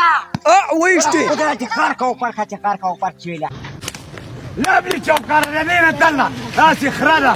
ويشتي قدرتي خارقة وفرخة خارقة وفرشيلة لا ابني چوکار رنين دلنا راسي خراله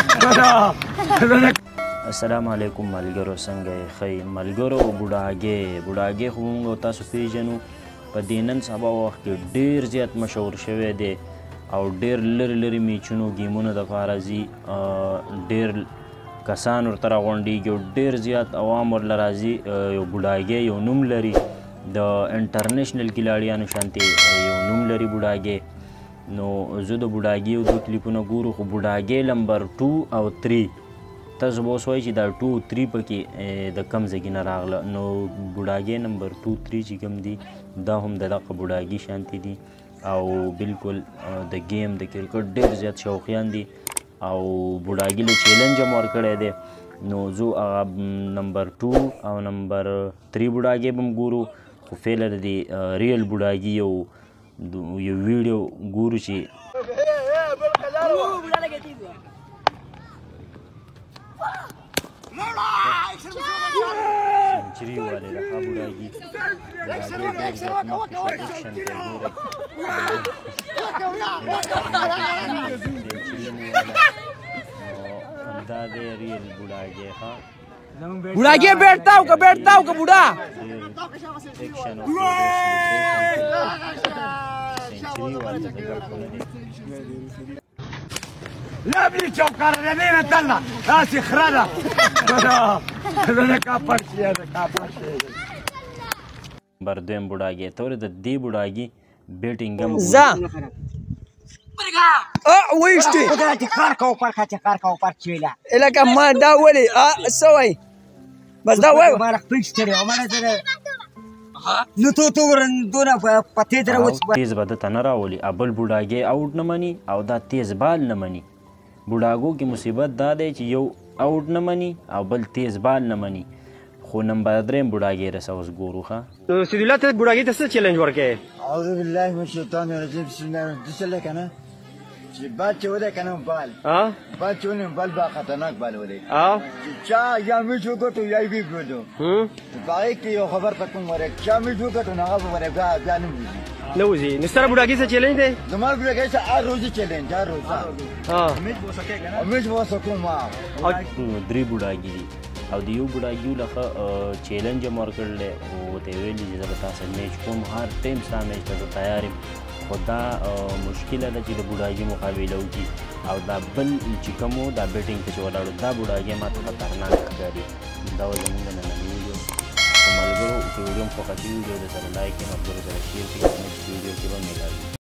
السلام علیکم ملګرو څنګه خی ملګرو بوډاګې خو موږ تاسو پیژنو په دې نن سبا وخت کې ډیر زیات مشهور شوی دی او ډیر لري میچونو گیمونو دپاره ځي ډیر کسان ورته راغونډېږي او ډیر زیات عوام ورله راځي یو بوډاګې یو نوم لري د انټرنیشنل کلاړیانو شانتې یو نوم لري بوډاګې نو زه د بوډاګې یو دوه کلیپونه ګورو خو بوډاګې نمبر 2 او 3 تاسو به اوس وایئ چې دا 2 او 3 پکې د کم ځای نه راغله نو بوډاګې نمبر 2 3 چې کوم دي دا هم د دغه بوډاګي شانتې دي او بالکل د گیم د کرکټ ډېر زیات شوقیان دي او بوډاګي له چیلنج هم ورکړی دی نو زه هغه نمبر 2 او نمبر 3 بوډاګي به هم ګورو خو فعلا د دې ریل بوډاګي یو ویډیو ګورو چې سنچری والے رکھا بوډاګي دا دی ریل بوډاګي ښه بوډاګي بیٹھتا ہو کہ بوډا ایکشن سنچری والے لا ابني چوکار رنين دلنا راسي خراله نمبر 2 بوډاګي تورې د دې بوډاګي بیټینګ هم ويشتي قدرتي خارقة وفرخة خارقة وفرشيلة لك ما دا ولي سوي بس دا وي بارك بيشتري وما نزل نو تورن دون پتیدره وس تیز بده تنه راولي ابل بوډاګي اوټ نه مني او دا تیز بال نه مني بوډاګو کې مصیبت دا دی چې یو اوټ نه مني او بل تیز بال نه مني خو نمبر 3 بوډاګي رسه اوس ګورو ښه نو سیدي الله ته بوډاګي ته څه چیلنج ورکړې اعوذ بالله من الشیطان الرجیم بسم الله الرحمن الرحیم دسله کنه چې باد چې وده کنه بال باد چې ونه بال با خطرناک بال وده چا یا می جو ګټو یا وی ګټو باقي کې یو خبر پکوم ورک چا می جو ګټو نه هغه ورک بیا نه وځي نو وځي نو سره بوډاګي څه چیلنج دی زما بوډاګي څه هر روز چیلنج هر روز امید وو سکه کنه امید وو سکو ما درې بوډاګي دي او د یو بوډاګي لخوا چیلنج هم ورکړل او ته ویلي چې زه به تاسو میچ کوم هر ټایم ستا میچ ته زه تیار یم خو دا مشکله ده چې د بوډاګي مقابله وکړي او دا بل چې کوم و دا بیټینګ ته چې ولاړو دا بوډاګي ما ته خطرناک ښکاري دا و زموږ د ننني ویډیو په ملګرو که ویډیو م خوښه شوي ویډیو د سره لایک کړئ ملګرو سره شیر کړئ نیکسټ ویډیو کې به ملاوي